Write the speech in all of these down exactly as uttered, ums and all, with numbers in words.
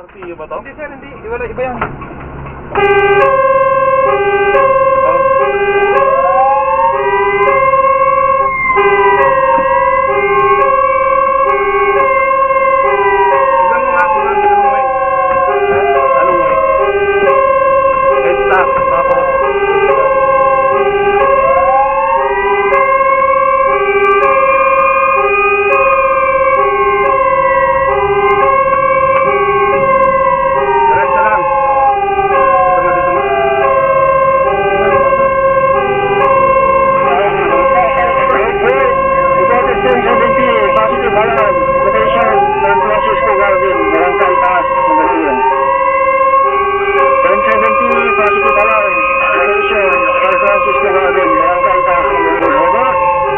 Iyo ba to? Hindi sir, hindi. Iwala, iba yan. Barangka Itaas, Mandaluyong. ten seventy, positive alarm. Station, San Francisco Garden, Barangka Itaas, Mandaluyong. Over.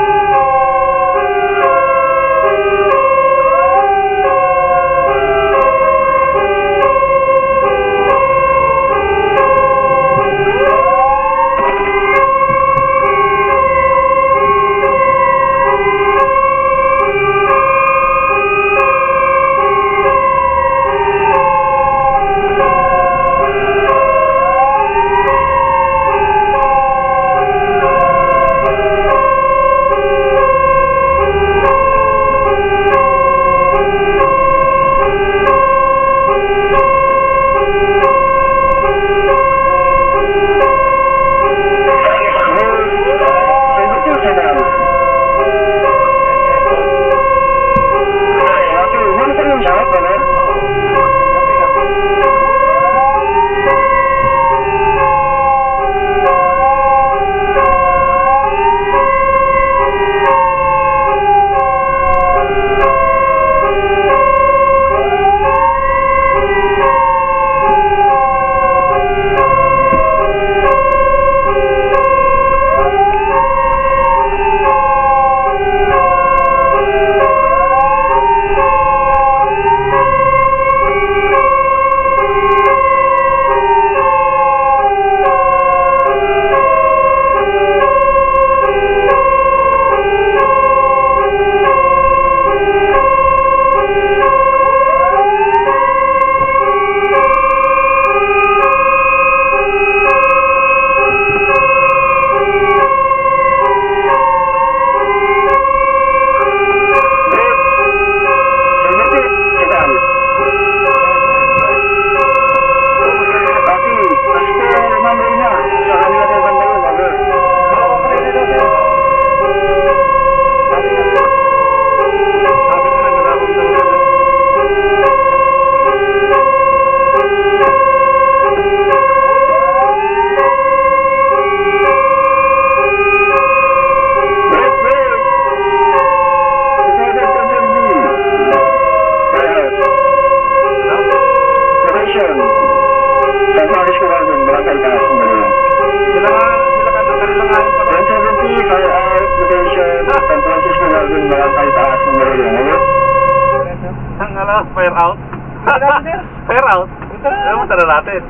San Francisco Garden, Barangka Itaas, Mandaluyong. Sila nga, sila ka nataril lang ngayon pa. ten seventy, fire out, location, San Francisco Garden, Barangka Itaas, Mandaluyong. Over. Ang ala, fire out? Fire out? Ano mo tara natin?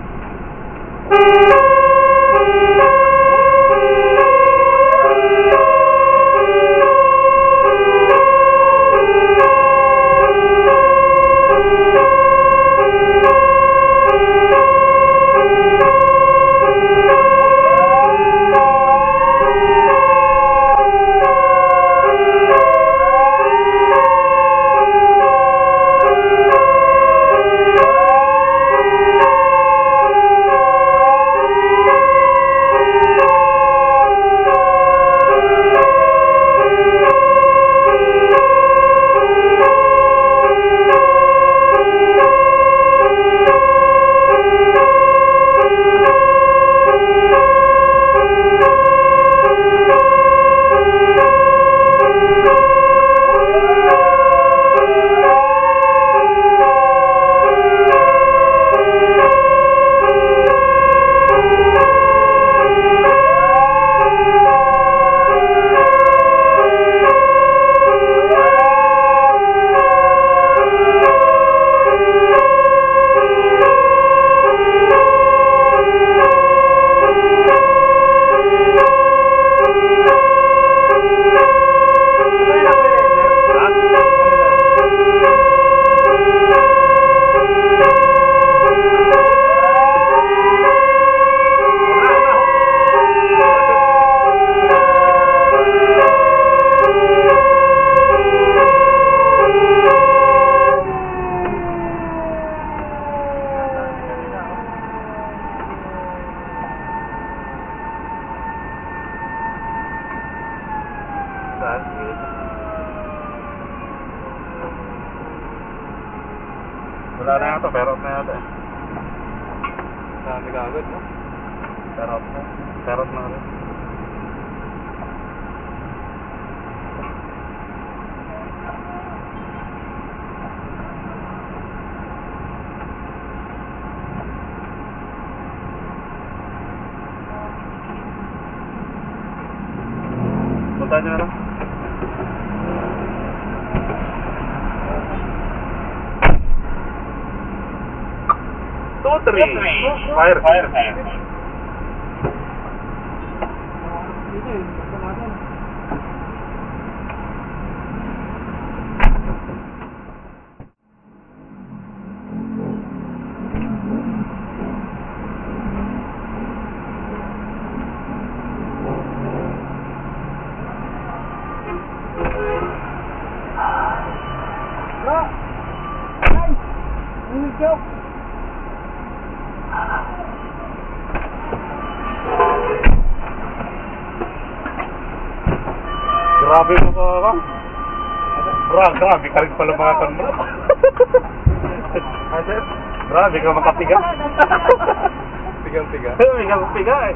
Wala na yata, pero na yata eh. Dami kagad, no? Pero na. Pero na rin. Puntahan nyo na lang. Two, three. Fire. Fire. Dito eh, basta natin. Bro! Nice! Nice joke! Grabe mo ka ka. Bra, grabe ka rin pala mga kan bro. Aset? Grabe ka makapiga. Pigang-piga. Pigang-piga eh.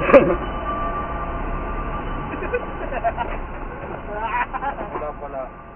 Wala pala.